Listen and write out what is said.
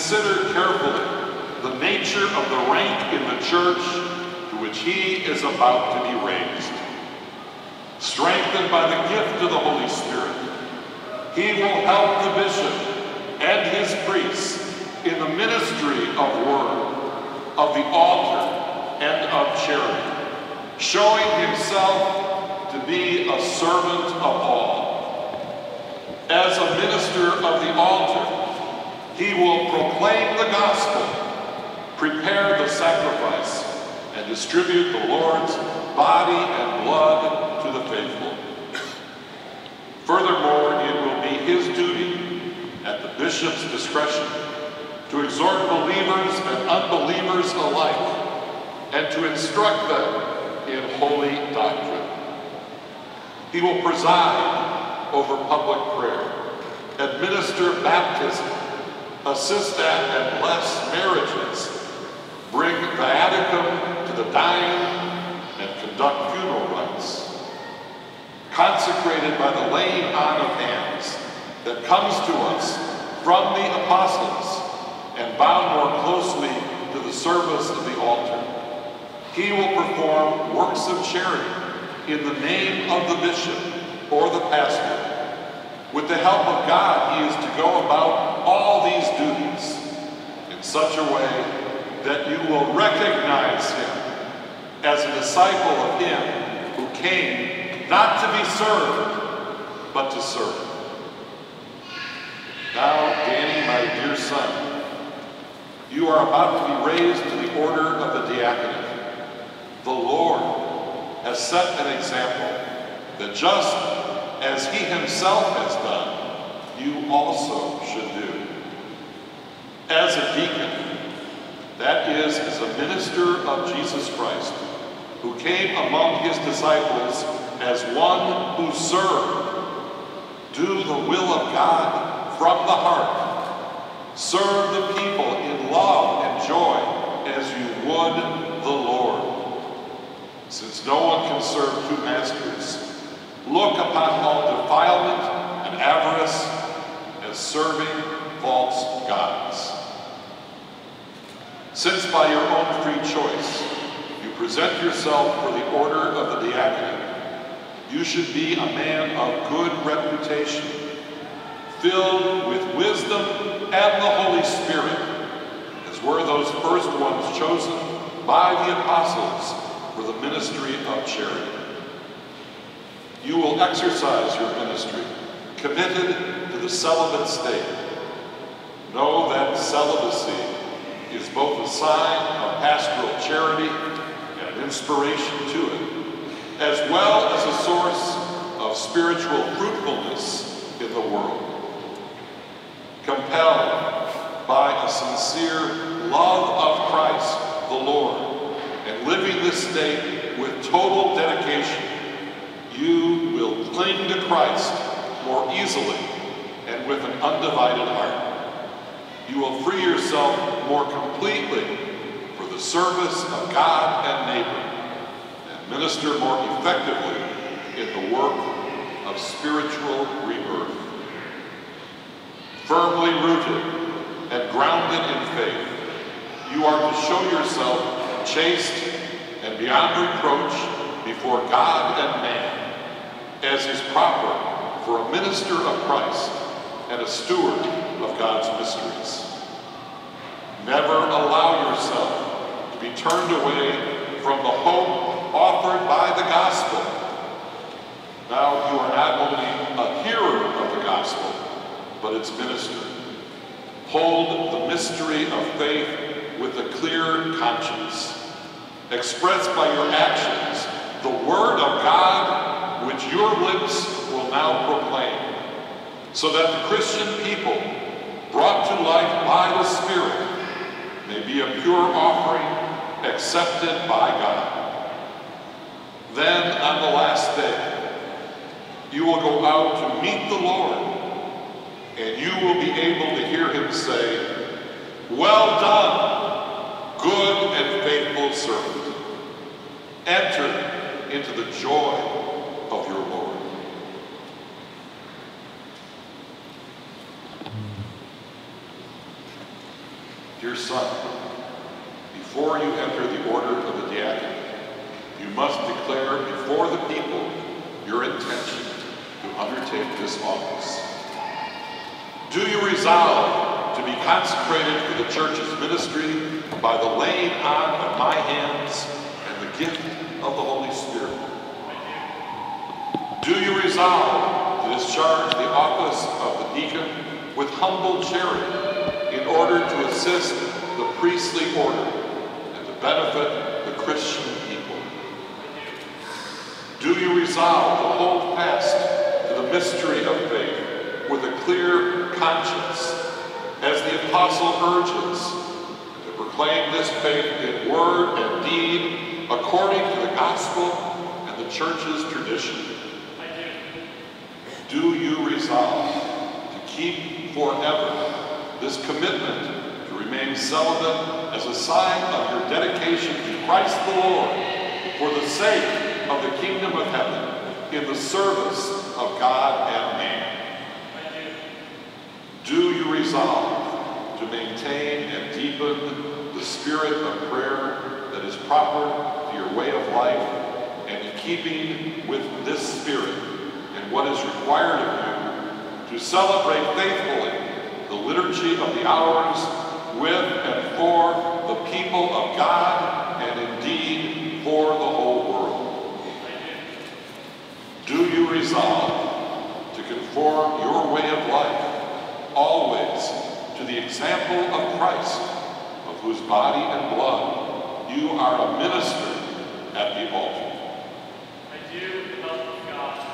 consider carefully the nature of the rank in the church to which he is about to be raised. Strengthened by the gift of the Holy Spirit, he will help the bishop and his priests in the ministry of word, of the altar, and of charity, showing himself to be a servant of all. As a minister of the altar, he will proclaim the gospel, prepare the sacrifice, and distribute the Lord's body and blood to the faithful. Furthermore, it will be his duty, at the bishop's discretion, to exhort believers and unbelievers alike, and to instruct them in holy doctrine. He will preside over public prayer, administer baptism, assist at and bless marriages, bring viaticum to the dying, and conduct funeral rites. Consecrated by the laying on of hands that comes to us from the apostles, and bound more closely to the service of the altar, he will perform works of charity in the name of the bishop or the pastor. With the help of God, he is to go about all these duties in such a way that you will recognize him as a disciple of him who came not to be served, but to serve. Now, Danny, my dear son, you are about to be raised to the order of the diaconate. The Lord has set an example that just as he himself has done, you also should do. As a deacon, that is, as a minister of Jesus Christ, who came among his disciples as one who served, do the will of God from the heart. Serve the people in love and joy as you would the Lord. Since no one can serve two masters, look upon all defilement and avarice as serving false gods. Since by your own free choice you present yourself for the order of the diaconate, you should be a man of good reputation, filled with wisdom and the Holy Spirit, as were those first ones chosen by the apostles for the ministry of charity. You will exercise your ministry, committed to the celibate state. Know that celibacy is both a sign of pastoral charity and an inspiration to it, as well as a source of spiritual fruitfulness in the world. Compelled by a sincere love of Christ the Lord, and living this state with total dedication, you will cling to Christ more easily and with an undivided heart. You will free yourself more completely for the service of God and neighbor, and minister more effectively in the work of spiritual rebirth. Firmly rooted and grounded in faith, you are to show yourself chaste and beyond reproach before God and man, as is proper for a minister of Christ and a steward of God's mysteries. Never allow yourself to be turned away from the hope offered by the gospel. Now, you are not only a hearer of the gospel, but its minister. Hold the mystery of faith with a clear conscience. Express by your actions the word of God which your lips will now proclaim, so that the Christian people, brought to life by the Spirit, may be a pure offering accepted by God. Then on the last day, you will go out to meet the Lord, and you will be able to hear him say, "Well done, good and faithful servant. Enter into the joy of your Lord." Dear son, before you enter the order of the diaconate, you must declare before the people your intention to undertake this office. Do you resolve to be consecrated for the church's ministry by the laying on of my hands and the gift of the Holy Spirit? Do you resolve to discharge the office of the deacon with humble charity in order to assist the priestly order and to benefit the Christian people? Do you resolve to hold fast to the mystery of faith with a clear conscience, as the apostle urges, to proclaim this faith in word and deed according to the gospel and the church's tradition? Do you resolve to keep forever this commitment to remain celibate as a sign of your dedication to Christ the Lord for the sake of the kingdom of heaven in the service of God and man? Do you resolve to maintain and deepen the spirit of prayer that is proper to your way of life and in keeping with this spirit and what is required of you to celebrate faithfully the liturgy of the hours with and for the people of God and indeed for the whole world? Do you resolve to conform your way of life always to the example of Christ, of whose body and blood you are a minister at the altar? I do, with the help of God.